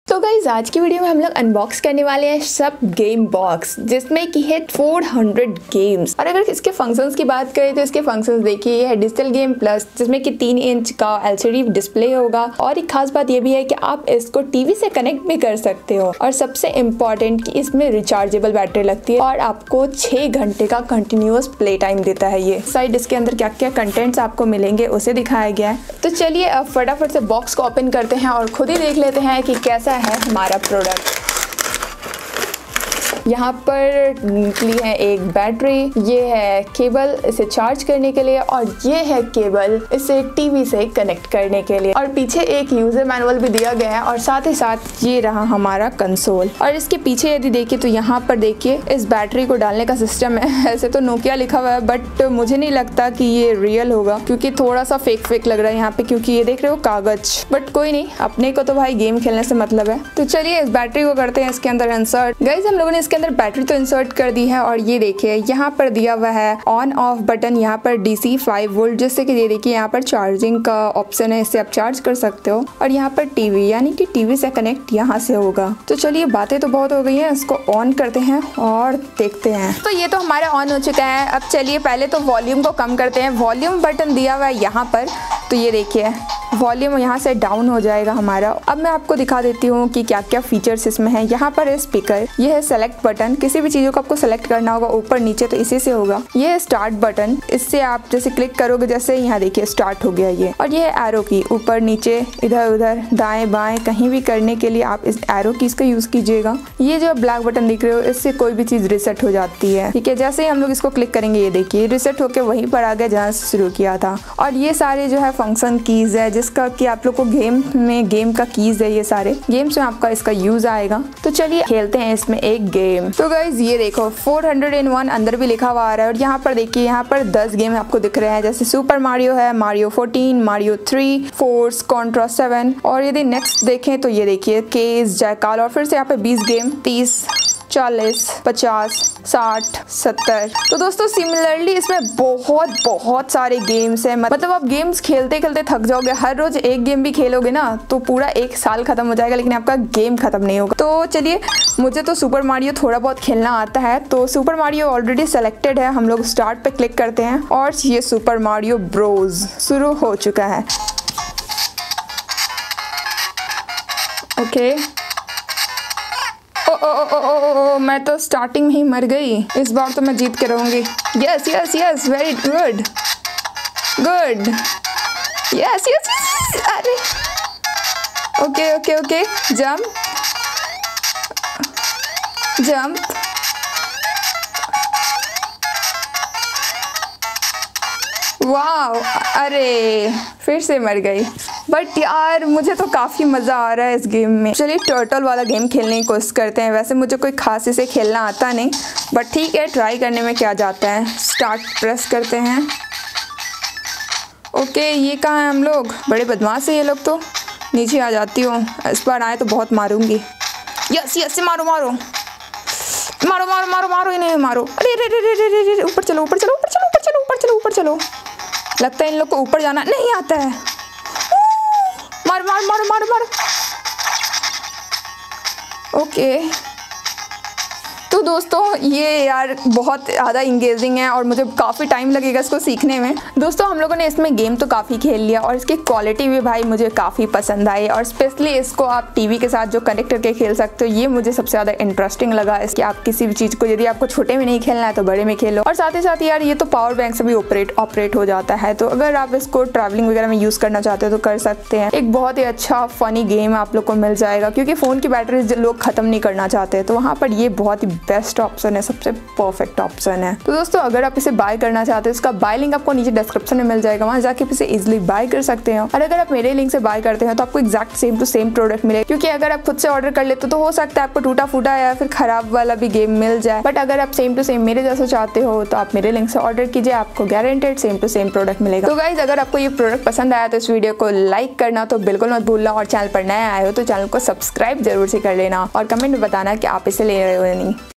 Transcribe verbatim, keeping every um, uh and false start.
तो गाइज आज की वीडियो में हम लोग अनबॉक्स करने वाले हैं सब गेम बॉक्स, जिसमें की है चार सौ गेम्स। और अगर इसके फंक्शंस की बात करें तो इसके फंक्शंस देखिए, ये है डिजिटल गेम प्लस, जिसमें कि तीन इंच का एलसीडी डिस्प्ले होगा। और एक खास बात ये भी है कि आप इसको टीवी से कनेक्ट भी कर सकते हो। और सबसे इम्पोर्टेंट कि इसमें रिचार्जेबल बैटरी लगती है और आपको छह घंटे का कंटिन्यूअस प्ले टाइम देता है। ये साइड इसके अंदर क्या क्या कंटेंट्स आपको मिलेंगे उसे दिखाया गया है। तो चलिए अब फटाफट से बॉक्स को ओपन करते हैं और खुद ही देख लेते हैं कि कैसा है हमारा प्रोडक्ट। यहाँ पर निकली है एक बैटरी, ये है केबल इसे चार्ज करने के लिए, और ये है केबल इसे टीवी से कनेक्ट करने के लिए। और पीछे एक यूजर मैनुअल भी दिया गया है, और साथ ही साथ ये रहा हमारा कंसोल। और इसके पीछे यदि देखिए तो यहाँ पर देखिए इस बैटरी को डालने का सिस्टम है। ऐसे तो नोकिया लिखा हुआ है, बट मुझे नहीं लगता कि ये रियल होगा, क्योंकि थोड़ा सा फेक फेक लग रहा है यहाँ पे, क्योंकि ये देख रहे हो कागज। बट कोई नहीं, अपने को तो भाई गेम खेलने से मतलब है। तो चलिए इस बैटरी को करते हैं इसके अंदर इंसर्ट। गाइस हम लोगों ने इसके अंदर बैटरी तो इंसर्ट कर दी है, और ये देखिए यहाँ पर दिया हुआ है ऑन ऑफ बटन, यहाँ पर डीसी फाइव वोल्ट, जिससे कि ये देखिए यहाँ पर चार्जिंग का ऑप्शन है, इससे आप चार्ज कर सकते हो। और यहाँ पर टीवी, यानी कि टीवी से कनेक्ट यहाँ से होगा। तो चलिए बातें तो बहुत हो गई हैं, इसको ऑन करते हैं और देखते हैं। तो ये तो हमारा ऑन हो चुका है। अब चलिए पहले तो वॉल्यूम को कम करते हैं। वॉल्यूम बटन दिया हुआ है यहाँ पर, तो ये देखिए वॉल्यूम यहाँ से डाउन हो जाएगा हमारा। अब मैं आपको दिखा देती हूँ कि क्या क्या फीचर्स इसमें है। यहाँ पर है स्पीकर, ये है सेलेक्ट बटन, किसी भी चीज़ों को आपको सेलेक्ट करना होगा ऊपर नीचे तो इसी से होगा। ये है स्टार्ट बटन, इससे आप जैसे क्लिक करोगे जैसे यहाँ देखिए स्टार्ट हो गया ये। और ये है एरो की, ऊपर नीचे इधर उधर दाएं बाएं कहीं भी करने के लिए आप इस एरो की इसका यूज कीजिएगा। ये जो ब्लैक बटन दिख रहे हो, इससे कोई भी चीज रिसेट हो जाती है, ठीक है। जैसे ही हम लोग इसको क्लिक करेंगे ये देखिए रिसेट होकर वहीं पर आ गया जहाँ से शुरू किया था। और ये सारे जो है फंक्शन कीज है, जिसका कि आप लोग को गेम में गेम का कीज है, ये सारे गेम्स में आपका इसका यूज आएगा। तो चलिए खेलते हैं इसमें एक गेम। तो गाइज ये देखो फोर हंड्रेड इन वन अंदर भी लिखा हुआ आ रहा है। और यहाँ पर देखिए यहाँ पर दस गेम आपको दिख रहे हैं, जैसे सुपर मारियो है, Mario fourteen, Mario three, force, Contra seven. और यदि नेक्स्ट देखें तो ये देखिए केस, जैकाल, और फिर से यहाँ पे बीस गेम, तीस, चालीस, पचास, साठ, सत्तर। तो दोस्तों सिमिलरली इसमें बहुत बहुत सारे गेम्स हैं। मतलब आप गेम्स खेलते खेलते थक जाओगे। हर रोज एक गेम भी खेलोगे ना तो पूरा एक साल खत्म हो जाएगा, लेकिन आपका गेम खत्म नहीं होगा। तो चलिए, मुझे तो सुपर मारियो थोड़ा बहुत खेलना आता है, तो सुपर मारियो ऑलरेडी सेलेक्टेड है। हम लोग स्टार्ट पे क्लिक करते हैं और ये सुपर मारियो ब्रोज शुरू हो चुका है। ओके ओ ओ ओ ओ ओ ओ मैं तो स्टार्टिंग में ही मर गई। इस बार तो मैं जीत के रहूंगी। Yes yes yes very good good yes yes yes. अरे okay okay okay jump jump wow. अरे फिर से मर गई, बट यार मुझे तो काफ़ी मज़ा आ रहा है इस गेम में। चलिए टर्टल वाला गेम खेलने की कोशिश करते हैं। वैसे मुझे कोई खास इसे खेलना आता नहीं, बट ठीक है ट्राई करने में क्या जाता है। स्टार्ट प्रेस करते हैं। ओके ये कहाँ है हम लोग? बड़े बदमाश है ये लोग। तो नीचे आ जाती हूँ, इस बार आए तो बहुत मारूंगी। यस यस मारो मारो मारो मारो मारो मारो इन्हें मारो। अरे अरे अरे अरे ऊपर चलो ऊपर चलो ऊपर चलो ऊपर चलो ऊपर चलो ऊपर चलो। लगता है इन लोग को ऊपर जाना नहीं आता है। मार मार मारो मारो मारो। ओके तो दोस्तों ये यार बहुत ज़्यादा इंगेजिंग है और मुझे काफ़ी टाइम लगेगा इसको सीखने में। दोस्तों हम लोगों ने इसमें गेम तो काफ़ी खेल लिया और इसकी क्वालिटी भी भाई मुझे काफ़ी पसंद आई। और स्पेशली इसको आप टीवी के साथ जो कनेक्ट करके खेल सकते हो, ये मुझे सबसे ज़्यादा इंटरेस्टिंग लगा। इसके आप किसी भी चीज़ को यदि आपको छोटे में नहीं खेलना है तो बड़े में खेलो। और साथ ही साथ यार ये तो पावर बैंक से भी ऑपरेट ऑपरेट हो जाता है, तो अगर आप इसको ट्रैवलिंग वगैरह में यूज़ करना चाहते हो तो कर सकते हैं। एक बहुत ही अच्छा फनी गेम आप लोग को मिल जाएगा, क्योंकि फ़ोन की बैटरी लोग ख़त्म नहीं करना चाहते, तो वहाँ पर ये बहुत ही बेस्ट ऑप्शन है, सबसे परफेक्ट ऑप्शन है। तो दोस्तों अगर आप इसे बाय करना चाहते हो, इसका बाय लिंक आपको नीचे डिस्क्रिप्शन में मिल जाएगा, वहाँ जाके इसे इजीली बाय कर सकते हो। और अगर आप मेरे लिंक से बाय करते हैं तो आपको exact same to same product मिलेगा, क्योंकि अगर आप खुद से ऑर्डर कर लेते हो तो हो सकता है आपको टूटा फूटा या फिर खराब वाला भी गेम मिल जाए। बट अगर आप सेम टू सेम मेरे जैसा चाहते हो तो आप मेरे लिंक से ऑर्डर कीजिए, आपको guaranteed same to same product मिलेगा। तो गाइज अगर आपको ये प्रोडक्ट पसंद आया तो इस वीडियो को लाइक करना तो बिल्कुल मत भूलना, और चैनल पर नए आए हो तो चैनल को सब्सक्राइब जरूर से कर लेना, और कमेंट में बताना कि आप इसे ले रहे हो या नहीं।